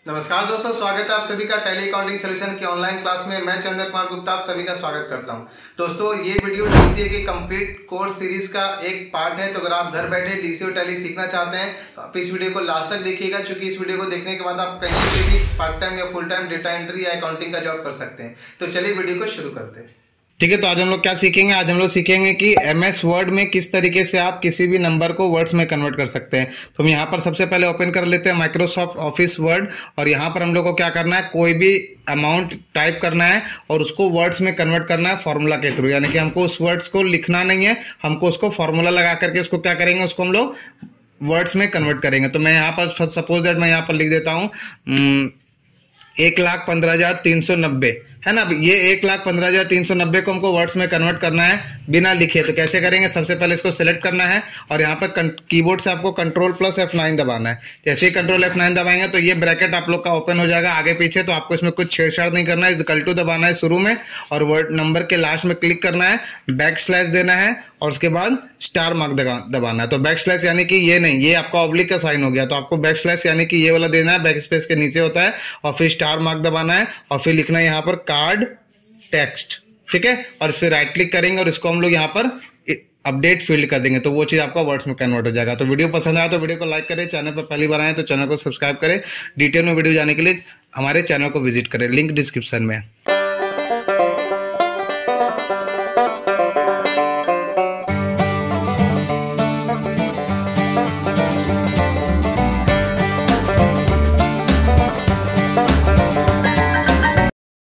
नमस्कार दोस्तों, स्वागत है आप सभी का टैली अकाउंटिंग सॉल्यूशन की ऑनलाइन क्लास में। मैं चंद्र कुमार गुप्ता आप सभी का स्वागत करता हूं। दोस्तों, ये वीडियो डीसीए के कंप्लीट कोर्स सीरीज का एक पार्ट है। तो अगर आप घर बैठे डीसीए और टैली सीखना चाहते हैं तो आप इस वीडियो को लास्ट तक देखिएगा, क्योंकि इस वीडियो को देखने के बाद आप कहीं से भी पार्ट टाइम या फुल टाइम डेटा एंट्री या अकाउंटिंग का जॉब कर सकते हैं। तो चलिए वीडियो को शुरू करते हैं। ठीक है, तो आज हम लोग क्या सीखेंगे? आज हम लोग सीखेंगे कि एमएस वर्ड में किस तरीके से आप किसी भी नंबर को वर्ड्स में कन्वर्ट कर सकते हैं। तो हम यहाँ पर सबसे पहले ओपन कर लेते हैं माइक्रोसॉफ्ट ऑफिस वर्ड, और यहाँ पर हम लोग को क्या करना है, कोई भी अमाउंट टाइप करना है और उसको वर्ड्स में कन्वर्ट करना है फॉर्मूला के थ्रू। यानी कि हमको उस वर्ड्स को लिखना नहीं है, हमको उसको फॉर्मूला लगा करके उसको क्या करेंगे, उसको हम लोग वर्ड्स में कन्वर्ट करेंगे। तो मैं यहाँ पर सपोज दैट मैं यहाँ पर लिख देता हूँ 1,15,390, है ना। ये 1,15,390 को हमको वर्ड्स में कन्वर्ट करना है बिना लिखे। तो कैसे करेंगे? सबसे पहले इसको सेलेक्ट करना है और यहाँ पर कीबोर्ड से आपको Ctrl+F9 दबाना है। जैसे ही Ctrl+F9 दबाएंगे तो ये ब्रैकेट आप लोग का ओपन हो जाएगा आगे पीछे। तो आपको इसमें कुछ छेड़छाड़ नहीं करना है, == दबाना है शुरू में, और वर्ड नंबर के लास्ट में क्लिक करना है, बैकस्लैश देना है और उसके बाद स्टार मार्क दबाना है। तो बैकस्लैश यानी कि ये नहीं, ये आपका ऑब्लिक का साइन हो गया, तो आपको बैकस्लैश यानी कि ये वाला देना है, बैक स्पेस के नीचे होता है, और फिर स्टार मार्क दबाना है और फिर लिखना है यहाँ पर कार्ड टेक्स्ट। ठीक है, और इस पर राइट क्लिक करेंगे और इसको हम लोग यहाँ पर अपडेट फील्ड कर देंगे, तो वो चीज आपका वर्ड्स में कन्वर्ट हो जाएगा। तो वीडियो पसंद आया तो वीडियो को लाइक करें, चैनल पर पहली बार आए तो चैनल को सब्सक्राइब करें। डिटेल में वीडियो जाने के लिए हमारे चैनल को विजिट करें, लिंक डिस्क्रिप्शन में है।